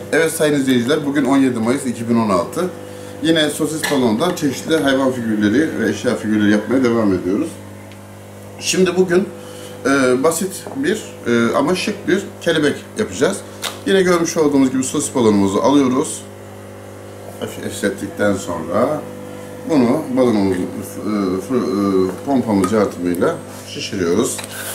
Evet sayın izleyiciler, bugün 17 Mayıs 2016. Yine sosis balondan çeşitli hayvan figürleri ve eşya figürleri yapmaya devam ediyoruz. Şimdi bugün basit bir ama şık bir kelebek yapacağız. Yine görmüş olduğumuz gibi sosis balonumuzu alıyoruz. Hafif esnettikten sonra bunu balonumuzun pompamız yardımıyla şişiriyoruz.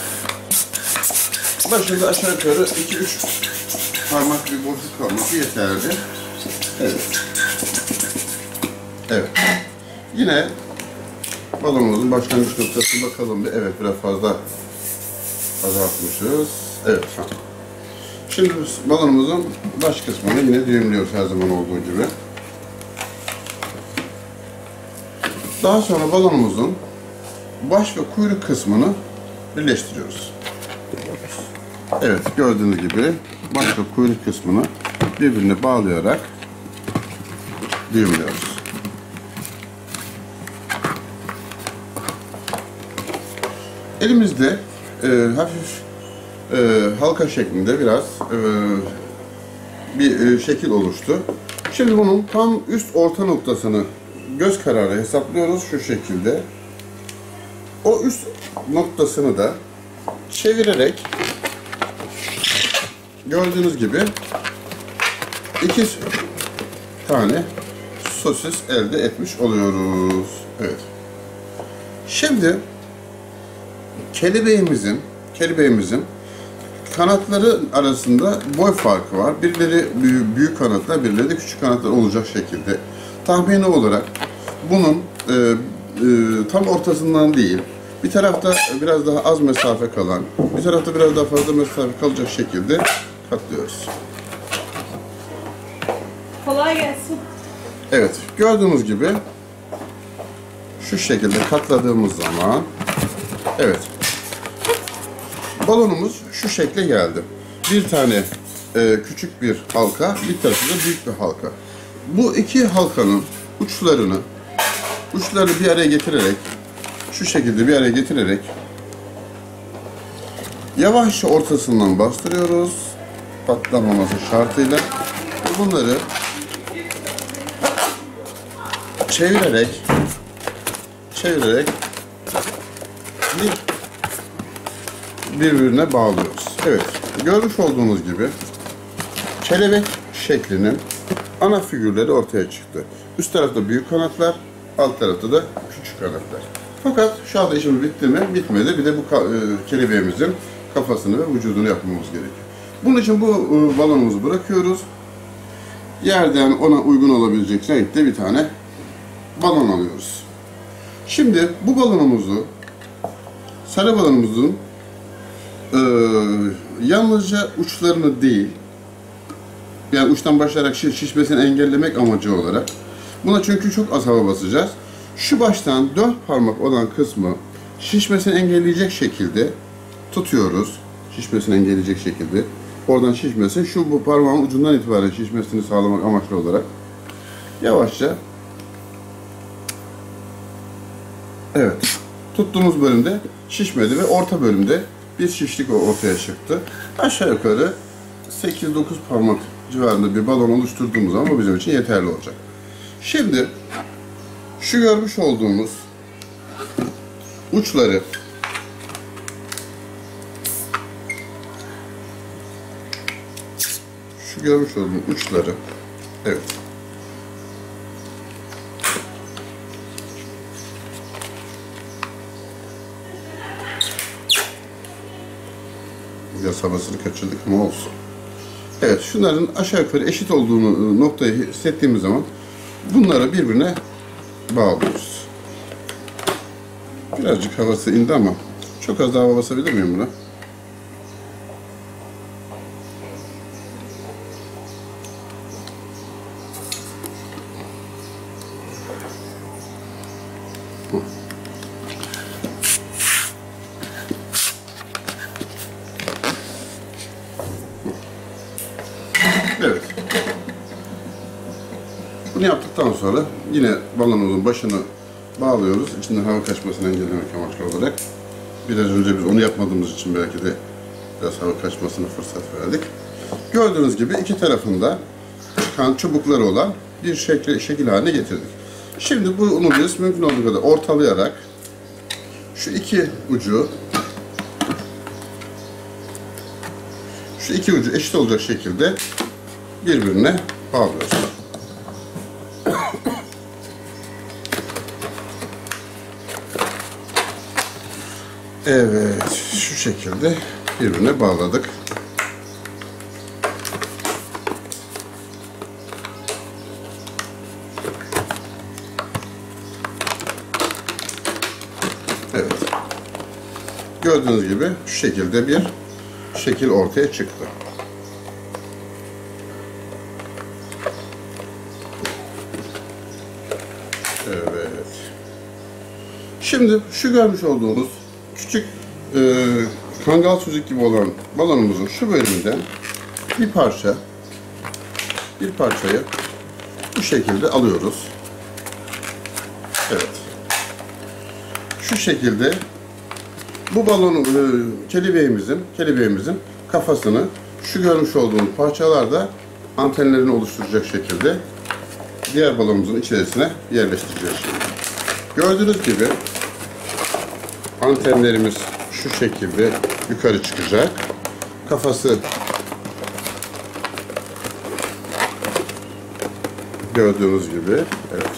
Başında aşağı yukarı 2-3 parmak bir boşluk kalması yeterli. Evet. Evet. Yine balonumuzun başlangıç noktasına bakalım bir. Evet, biraz fazla azaltmışız. Evet. Şimdi balonumuzun baş kısmını yine düğümlüyoruz her zaman olduğu gibi. Daha sonra balonumuzun baş ve kuyruk kısmını birleştiriyoruz. Evet, gördüğünüz gibi baş ve kuyruk kısmını birbirine bağlayarak düğümlüyoruz. Elimizde hafif halka şeklinde biraz bir şekil oluştu. Şimdi bunun tam üst orta noktasını göz kararı hesaplıyoruz şu şekilde. O üst noktasını da çevirerek gördüğünüz gibi 2 tane sosis elde etmiş oluyoruz. Evet. Şimdi kelebeğimizin kanatları arasında boy farkı var. Birileri büyük kanatlar, birileri de küçük kanatlar olacak şekilde. Tahmini olarak bunun tam ortasından değil, bir tarafta biraz daha az mesafe kalan, bir tarafta biraz daha fazla mesafe kalacak şekilde katlıyoruz. Kolay gelsin. Evet, gördüğünüz gibi şu şekilde katladığımız zaman, evet, balonumuz şu şekle geldi. Bir tane küçük bir halka, bir tarafı da büyük bir halka. Bu iki halkanın uçlarını bir araya getirerek, şu şekilde bir araya getirerek yavaşça ortasından bastırıyoruz, patlamaması şartıyla. Bunları çevirerek birbirine bağlıyoruz. Evet, görmüş olduğunuz gibi kelebek şeklinin ana figürleri ortaya çıktı. Üst tarafta büyük kanatlar, alt tarafta da küçük kanatlar. Fakat şu anda işimiz bitti mi? Bitmedi. Bir de bu kelebeğimizin kafasını ve vücudunu yapmamız gerekiyor. Bunun için bu balonumuzu bırakıyoruz. Yerden ona uygun olabilecek renkte bir tane balon alıyoruz. Şimdi bu balonumuzu, sarı balonumuzun yalnızca uçlarını değil, yani uçtan başlayarak şişmesini engellemek amacı olarak, buna çünkü çok az hava basacağız. Şu baştan 4 parmak olan kısmı şişmesini engelleyecek şekilde tutuyoruz. Şişmesini engelleyecek şekilde. Oradan şişmesin. Bu parmağın ucundan itibaren şişmesini sağlamak amaçlı olarak yavaşça, evet, tuttuğumuz bölümde şişmedi ve orta bölümde bir şişlik ortaya çıktı. Aşağı yukarı 8-9 parmak civarında bir balon oluşturduğumuz zaman bu bizim için yeterli olacak. Şimdi şu görmüş olduğumuz uçları evet, biraz havasını kaçırdık ama olsun. Evet, şunların aşağı yukarı eşit olduğunu noktayı hissettiğimiz zaman bunları birbirine bağlıyoruz. Birazcık havası indi ama çok az daha hava basabilir miyim buna? Evet. Bunu yaptıktan sonra yine balonumuzun başını bağlıyoruz. İçinden hava kaçmasını engellemek amaçlı olarak. Biraz önce biz onu yapmadığımız için belki de biraz hava kaçmasına fırsat verdik. Gördüğünüz gibi iki tarafında çıkan çubukları olan bir şekil haline getirdik. Şimdi bunu biz mümkün olduğu kadar ortalayarak şu iki ucu eşit olacak şekilde birbirine bağlıyoruz. Evet, şu şekilde birbirine bağladık. Evet. Gördüğünüz gibi şu şekilde bir şekil ortaya çıktı. Evet. Şimdi şu görmüş olduğunuz küçük kangal süzük gibi olan balonumuzun şu bölümünden bir parçayı bu şekilde alıyoruz. Evet. Şu şekilde bu balonun kelebeğimizin kafasını şu görmüş olduğunuz parçalarda antenlerini oluşturacak şekilde diğer balonumuzun içerisine yerleştireceğiz şimdi. Gördüğünüz gibi antenlerimiz şu şekilde yukarı çıkacak. Kafası gördüğünüz gibi. Evet.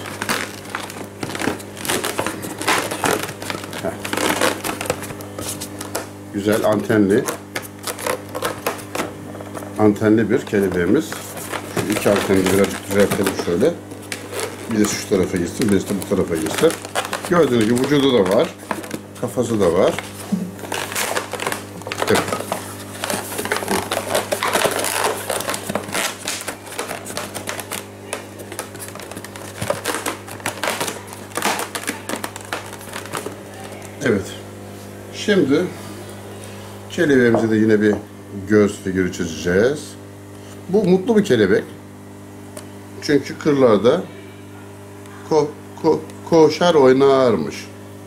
Güzel antenli bir kelebeğimiz. Şu iki anteni birazcık düzeltelim şöyle. Birisi şu tarafa gitsin, birisi de bu tarafa gitsin. Gördüğünüz gibi vücudu da var. Kafası da var. Evet. Evet. Şimdi kelebeğimize de yine bir göz figürü çizeceğiz. Bu mutlu bir kelebek. Çünkü kırlarda koşar oynarmış.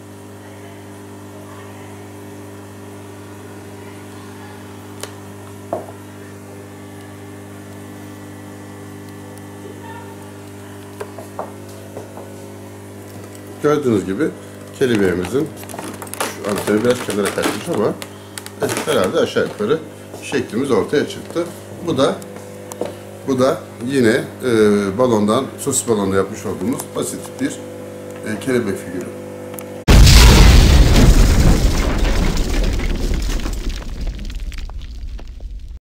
Gördüğünüz gibi kelebeğimizin şu anteni biraz kenara kaçmış ama herhalde aşağı yukarı şeklimiz ortaya çıktı. Bu da yine balondan, sosis balonda yapmış olduğumuz basit bir kelebek figürü.